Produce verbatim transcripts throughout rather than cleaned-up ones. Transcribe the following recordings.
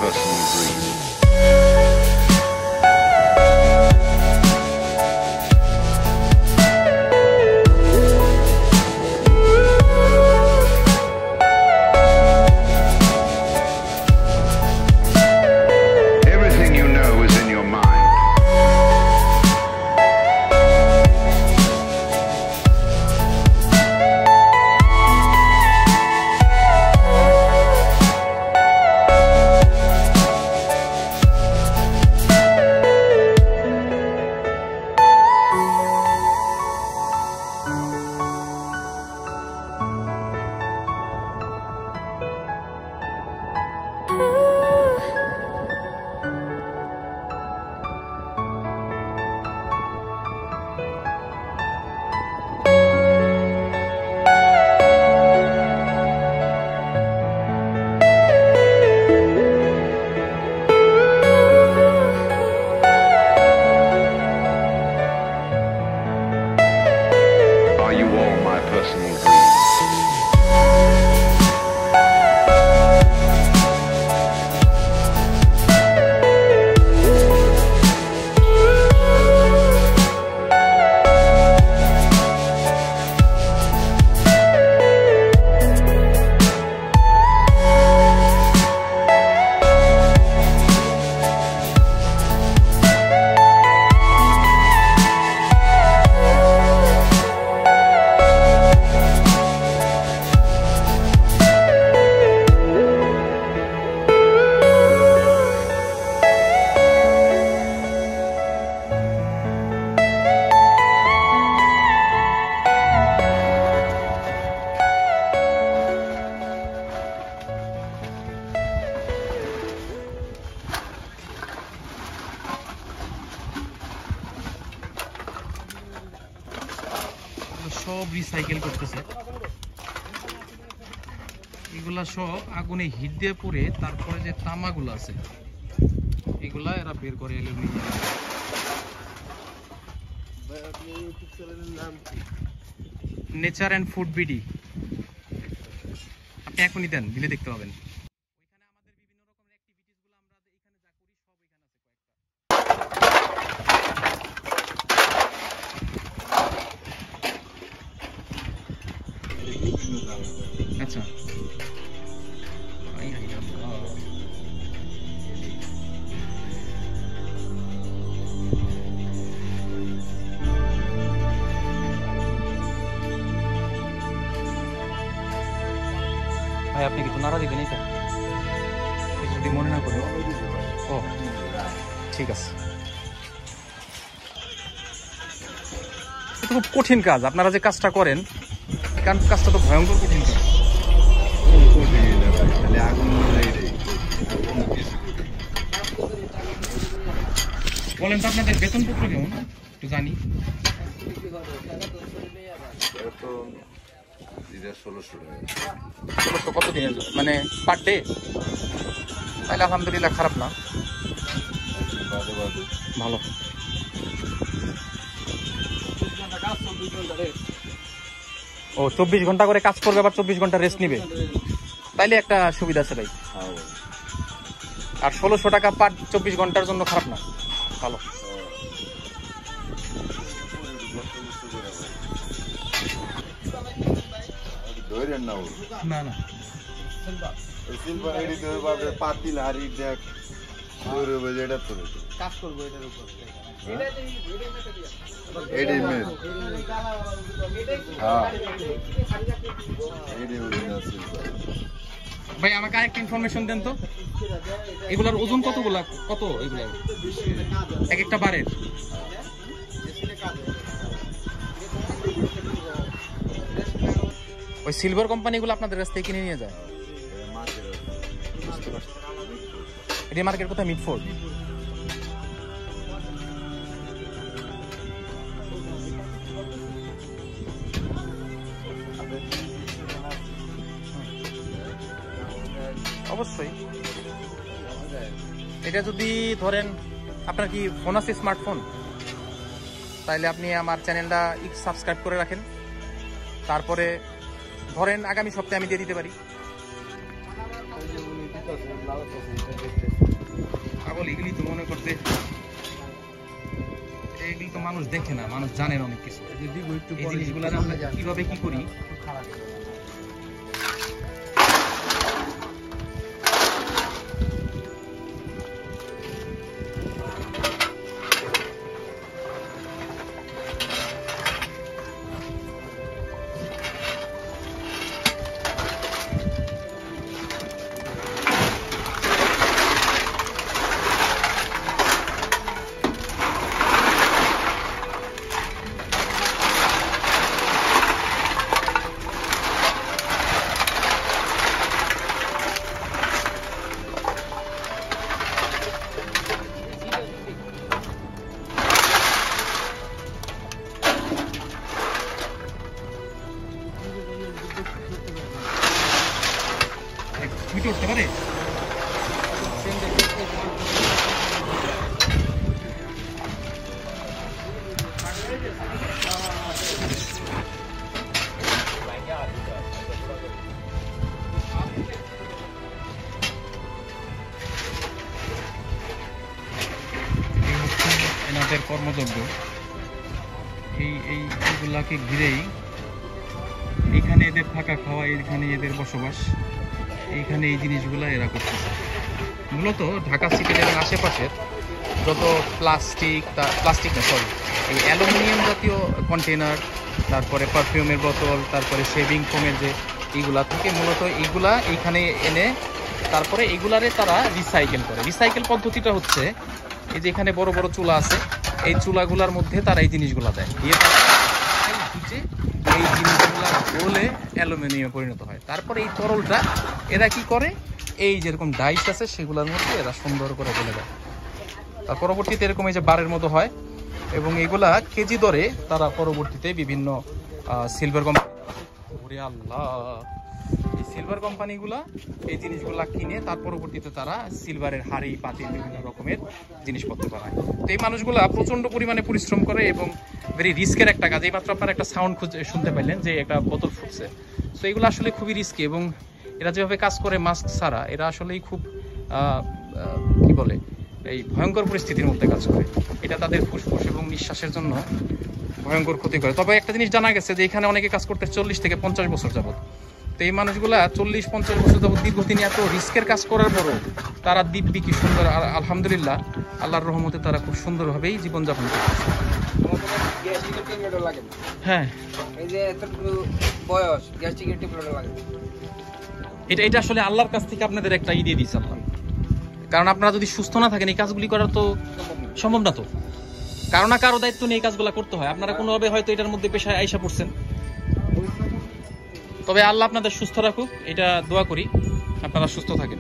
personal breed. সব recycle করতেছে, এগুলা সব আগুনে হিট দিয়ে পরে তারপরে যে তামাগুলো আছে এগুলা এরা বের করে এলে নিয়ে নেচার অ্যান্ড ফুড বিডি। আপনি এখনই দেন, দিলে দেখতে পাবেন। আচ্ছা, ভাই আপনি কিছু নাড়া দিবেন এটা যদি মনে না করে? ও ঠিক আছে। এটা খুব কঠিন কাজ, আপনারা যে কাজটা করেন কারণ কাজটা তো ভয়ঙ্কর কঠিন কাজ। বলেন তো আপনাদের বেতনপত্র কেমন একটু জানি? ষোলোশো কত দিনের মানে পার ডে? তাহলে আলহামদুলিল্লাহ খারাপ না, ভালো। ও চব্বিশ ঘন্টা করে কাজ করবে আবার চব্বিশ ঘন্টা রেস্ট নিবে, তাইলে একটা সুবিধা আছে ভাই। আর ষোলোশো টাকা পার চব্বিশ ঘন্টার জন্য খারাপ না, ভালো। না না পাতিল হাড়ি দেখ কাজ করবো এটার উপর। ভাই আমাকে আরেকটা ইনফরমেশন দেন তো, এগুলার ওজন কতগুলা, কত এগুলা এক একটা বারের? ওই সিলভার কোম্পানিগুলো আপনাদের কাছ থেকে কিনে নিয়ে যায়? এটা মার্কেট কোথায়? মিডফোর্ড। অবশ্যই। এটা যদি ধরেন আপনার কি ফোন আছে, স্মার্টফোন, তাহলে আপনি আমার চ্যানেলটা সাবস্ক্রাইব করে রাখেন, তারপরে ধরেন আগামী সপ্তাহে আমি দিয়ে দিতে পারি। পাগল, এগুলি তো মনে করতে, এগুলি তো মানুষ দেখে না, মানুষ জানে না অনেক কিছু। এই জিনিসগুলো আমরা কিভাবে কি করি, ছুটে উঠতে পারে। এনাদের কর্মযজ্ঞ, এই এই এইগুলাকে ঘিরেই এইখানে এদের থাকা খাওয়া, এইখানে এদের বসবাস, এইখানে এই জিনিসগুলো এরা করতেছে। মূলত ঢাকা সিটির এবং আশেপাশের যত প্লাস্টিক, প্লাস্টিক না সরি এই অ্যালুমিনিয়াম জাতীয় কন্টেনার, তারপরে পারফিউমের বোতল, তারপরে শেভিং ফোমের যে এইগুলা থেকে মূলত এইগুলা এইখানে এনে তারপরে এইগুলারে তারা রিসাইকেল করে। রিসাইকেল পদ্ধতিটা হচ্ছে এই যে এখানে বড় বড় চুলা আছে, এই চুলাগুলার মধ্যে তারা এই জিনিসগুলা দেয়, দিয়ে এই জিনিসগুলা গলে অ্যালুমিনিয়ামে পরিণত হয়। তারপরে এই তরলটা এরা কি করে, এই যেরকম ডাইস আছে সেগুলোর মধ্যে এরা সুন্দর করে গলে দেয়। তার পরবর্তীতে এরকম এই যে বারের মতো হয় এবং এগুলা কেজি দরে তারা পরবর্তীতে বিভিন্ন সিলভার কোম্পানি, আল্লাহ এই সিলভার কোম্পানিগুলা এই জিনিসগুলা কিনে তার পরবর্তীতে তারা সিলভারের হাড়ি পাতিল বিভিন্ন রকমের জিনিসপত্র বানায়। তো এই মানুষগুলা প্রচন্ড পরিমাণে পরিশ্রম করে এবং ভেরি রিস্কের একটা কাজ। এইমাত্র আপনারা একটা সাউন্ড খুঁজে শুনতে পাইলেন যে একটা বোতল ফুটছে। তো এগুলো আসলে খুবই রিস্কি এবং এরা যেভাবে কাজ করে মাস্ক ছাড়া, এরা আসলেই খুব কি বলে এই ভয়ঙ্কর পরিস্থিতির মধ্যে কাজ করে। এটা তাদের ফুসফুস এবং নিঃশ্বাসের জন্য ভয়ঙ্কর ক্ষতি করে। তবে একটা জিনিস জানা গেছে যে এখানে অনেকে কাজ করতে চল্লিশ থেকে পঞ্চাশ বছর যাবত। তো এই মানুষগুলা চল্লিশ পঞ্চাশ বছর যাবত দীর্ঘদিন এত রিস্কের কাজ করার পরও তারা দিব্যি কি সুন্দর, আলহামদুলিল্লাহ আল্লাহর রহমতে তারা খুব সুন্দরভাবেই জীবনযাপন করতেছে। হ্যাঁ, এটা এটা আসলে আল্লাহর কাছ থেকে আপনাদের একটা ই দিয়ে দিয়েছে আল্লাহ। কারণ আপনারা যদি সুস্থ না থাকেন এই কাজগুলি করার তো সম্ভব না। তো কারো না কারো দায়িত্ব নিয়ে এই কাজগুলো করতে হয়। আপনারা কোনোভাবে হয়তো এটার মধ্যে পেশায় আইসা পড়ছেন। তবে আল্লাহ আপনাদের সুস্থ রাখুক, এটা দোয়া করি আপনারা সুস্থ থাকেন।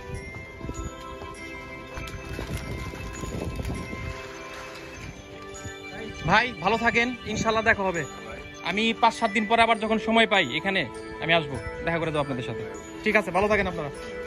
ভাই ভালো থাকেন, ইনশাল্লাহ দেখা হবে। আমি পাঁচ সাত দিন পরে আবার যখন সময় পাই এখানে আমি আসবো, দেখা করে দেবো আপনাদের সাথে। ঠিক আছে, ভালো থাকেন আপনারা।